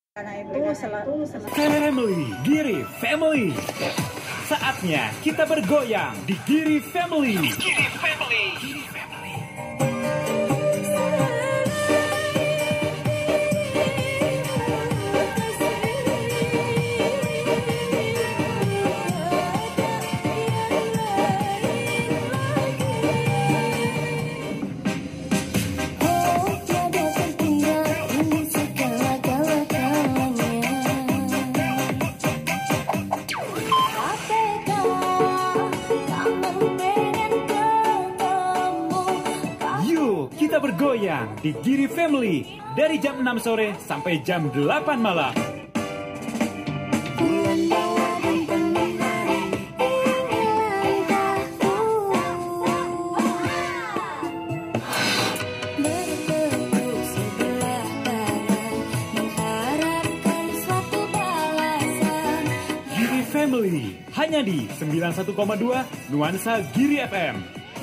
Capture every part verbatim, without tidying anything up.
Karena ibunya selalu Family, Giri Family. Saatnya kita bergoyang di Giri Family. Giri Family. Giri Family. Kita bergoyang di Giri Family dari jam enam sore sampai jam delapan malam. Giri Family hanya di sembilan puluh satu koma dua Nuansa Giri F M.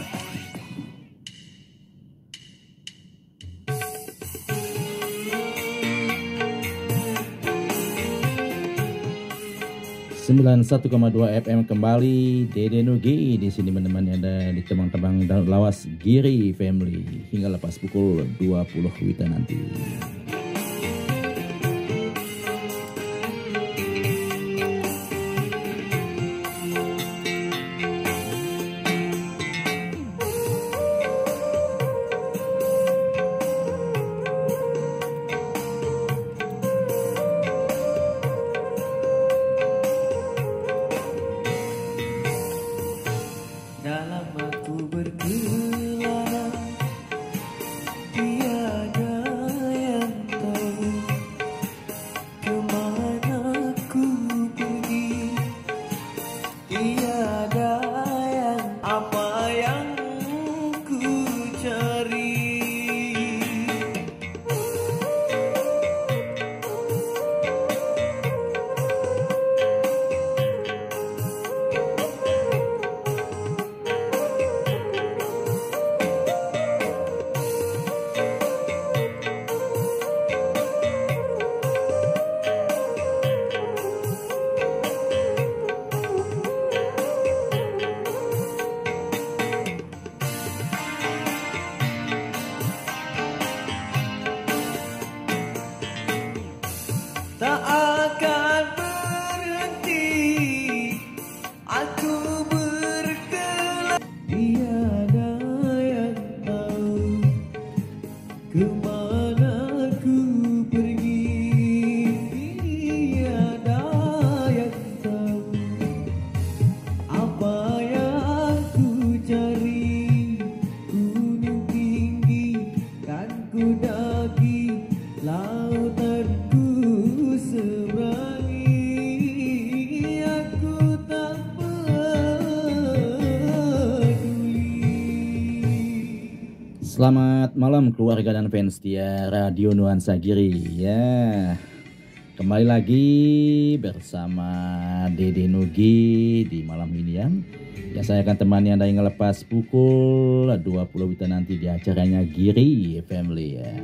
sembilan puluh satu koma dua F M kembali. Dede Nugi di sini menemani Anda di tembang-tembang dan lawas Giri Family hingga lepas pukul dua puluh wita nanti. Selamat malam keluarga dan fans setia Radio Nuansa Giri ya. Kembali lagi bersama Dede Nugi di malam ini ya. Ya saya akan temani Anda hingga lepas pukul dua puluh wita nanti di acaranya Giri Family ya.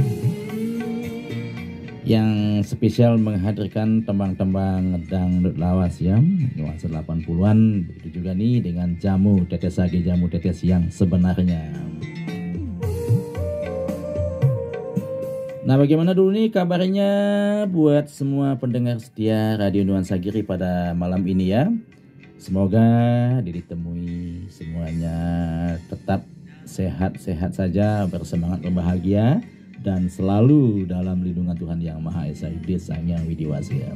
Yang spesial menghadirkan tembang-tembang dangdut lawas ya, nuansa delapan puluhan. Begitu juga nih dengan jamu tetes sage, jamu tetes yang sebenarnya. Nah bagaimana dulu nih kabarnya buat semua pendengar setia Radio Nuansa Giri pada malam ini ya. Semoga ditemui semuanya tetap sehat-sehat saja, bersemangat, berbahagia, dan selalu dalam lindungan Tuhan Yang Maha Esa, Sang Yang Widi Wasi.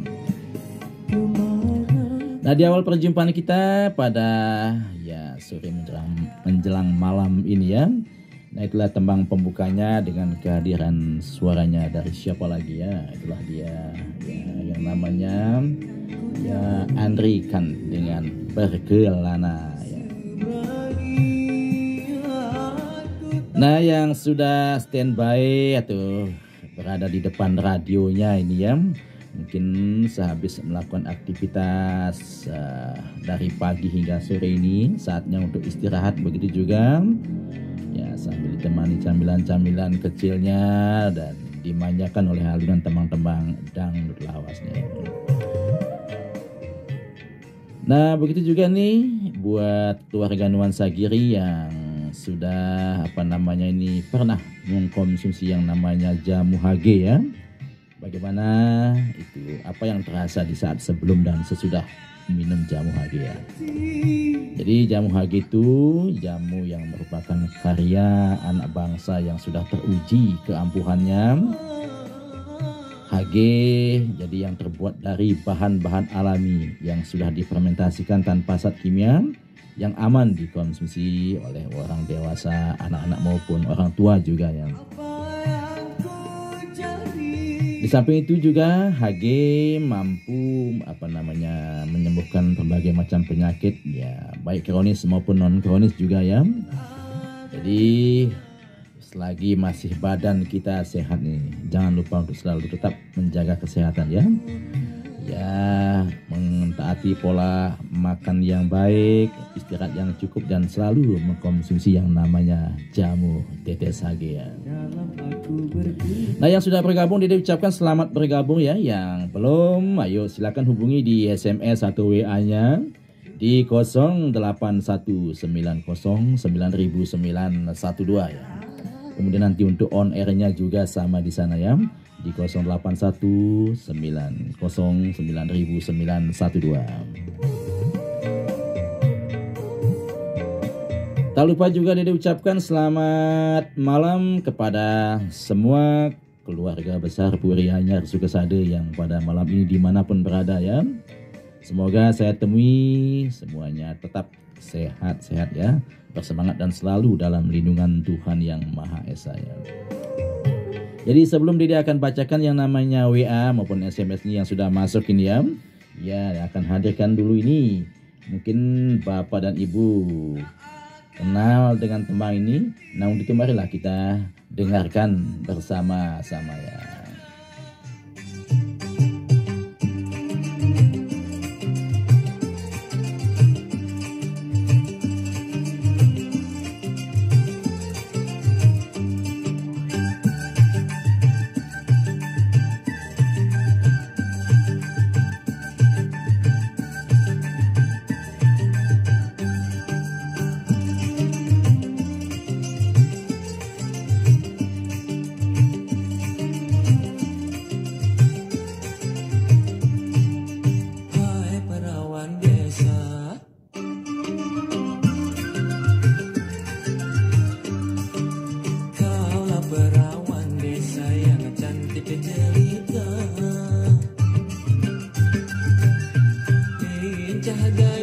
Nah di awal perjumpaan kita pada ya sore menjelang, menjelang malam ini ya. Nah itulah tembang pembukanya dengan kehadiran suaranya dari siapa lagi ya, itulah dia ya, yang namanya ya Andri kan dengan Pergelana ya. Nah yang sudah standby atau berada di depan radionya ini ya, mungkin sehabis melakukan aktivitas uh, dari pagi hingga sore ini saatnya untuk istirahat, begitu juga ya sambil ditemani camilan-camilan kecilnya dan dimanjakan oleh alunan tembang-tembang dangdut luasnya. Nah, begitu juga nih buat keluarga Nuansa Giri yang sudah apa namanya ini pernah mengkonsumsi yang namanya jamu H G ya. Bagaimana itu, apa yang terasa di saat sebelum dan sesudah minum jamu H G ya. Jadi jamu H G itu jamu yang merupakan karya anak bangsa yang sudah teruji keampuhannya. H G jadi yang terbuat dari bahan-bahan alami yang sudah difermentasikan tanpa zat kimia, yang aman dikonsumsi oleh orang dewasa, anak-anak maupun orang tua juga ya. Di samping itu juga H G mampu apa namanya menyembuhkan berbagai macam penyakit ya, baik kronis maupun non kronis juga ya. Jadi selagi masih badan kita sehat nih, jangan lupa untuk selalu tetap menjaga kesehatan ya. Ya, mentaati pola makan yang baik, istirahat yang cukup, dan selalu mengkonsumsi yang namanya jamu tetes H G ya. Nah, yang sudah bergabung Dede ucapkan selamat bergabung ya. Yang belum, ayo silakan hubungi di S M S atau W A-nya di nol delapan satu sembilan nol sembilan sembilan satu dua ya. Kemudian nanti untuk on air-nya juga sama di sana ya, di nol delapan satu sembilan nol sembilan sembilan satu dua. Tak lupa juga Dede ucapkan selamat malam kepada semua keluarga besar Puri Anyar Sukesade yang pada malam ini dimanapun berada ya. Semoga saya temui semuanya tetap sehat-sehat ya, bersemangat dan selalu dalam lindungan Tuhan yang Maha Esa ya. Jadi sebelum Dede akan bacakan yang namanya W A maupun S M S ini yang sudah masuk ini ya, ya akan hadirkan dulu ini. Mungkin Bapak dan Ibu kenal dengan tembang ini, namun itu marilah kita dengarkan bersama-sama ya. Jaga